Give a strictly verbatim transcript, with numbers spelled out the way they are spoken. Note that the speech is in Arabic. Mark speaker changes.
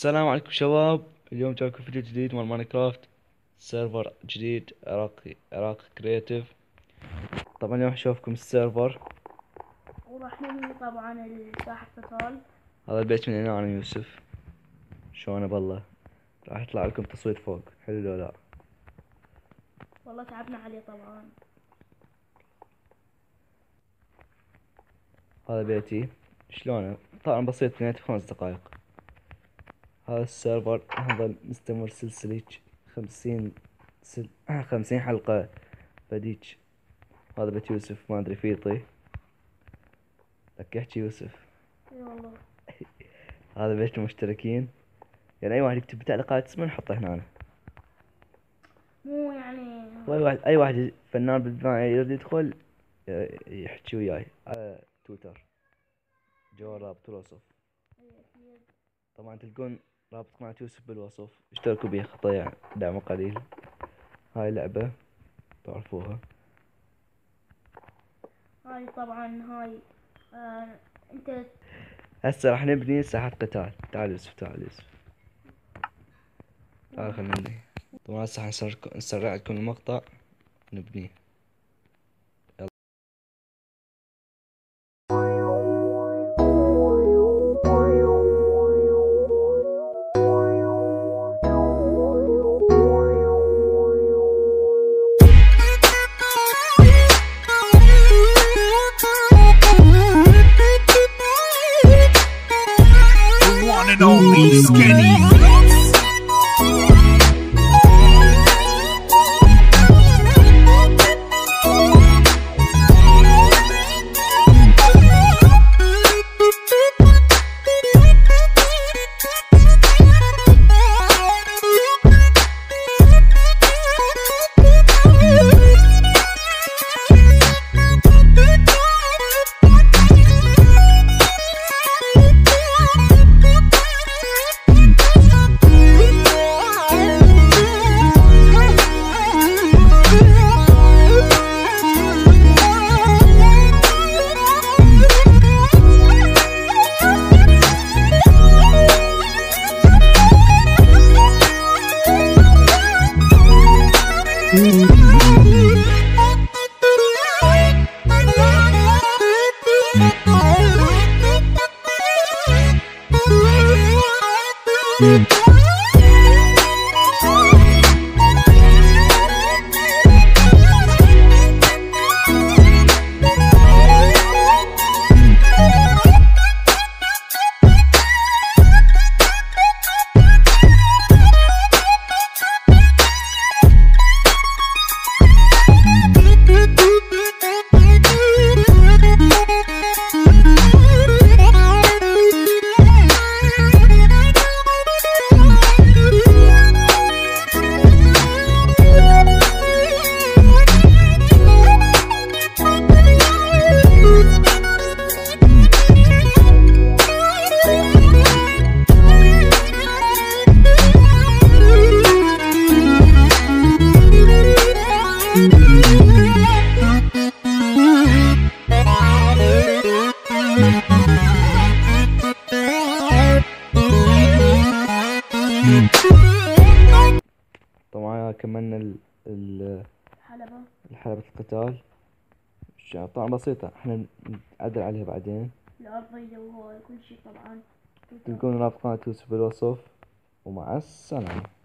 Speaker 1: السلام عليكم شباب. اليوم جايكم فيديو جديد من ماينكرافت. سيرفر جديد عراقي عراق كرياتيف. طبعا اليوم اشوفكم السيرفر.
Speaker 2: وراح نبني طبعا ساحة قتال.
Speaker 1: هذا البيت من هنا انا يوسف. شلونه بالله. راح يطلع لكم تصويت فوق، حلو لو لا؟
Speaker 2: والله تعبنا عليه طبعا.
Speaker 1: هذا بيتي. شلونه؟ طبعا بسيط، بنيته في خمس دقائق. هذا السيرفر هذا مستمر سلسلة خمسين سل... خمسين حلقة بديج. هذا بيت يوسف، ما ادري فيطي لك يحكي يوسف.
Speaker 2: اي والله.
Speaker 1: هذا بيت المشتركين، يعني اي واحد يكتب بتعليقات اسمه نحطه هنا.
Speaker 2: مو يعني
Speaker 1: واي واحد اي واحد فنان بالبداية يريد يدخل يحكي وياي على تويتر، جوال رابط الوصف. طبعا تلقون رابط قناة يوسف بالوصف، اشتركوا بيه خطايا دعم قليل. هاي لعبة تعرفوها.
Speaker 2: هاي طبعا هاي آه انت
Speaker 1: هسه راح نبني ساحة قتال. تعال يوسف، تعال يوسف، تعال خلينا نبني. طبعا هسه حنسرع نسرع لكم المقطع نبنيه.
Speaker 3: One and only Skinny.
Speaker 1: طبعا كملنا ال ال
Speaker 2: حلبة
Speaker 1: الحلبة القتال. طبعا بسيطة، احنا نعدل عليها بعدين.
Speaker 2: الأرضية وهو كل شي طبعا.
Speaker 1: تلقون رابط قناة يوسف بالوصف، ومع السلامة.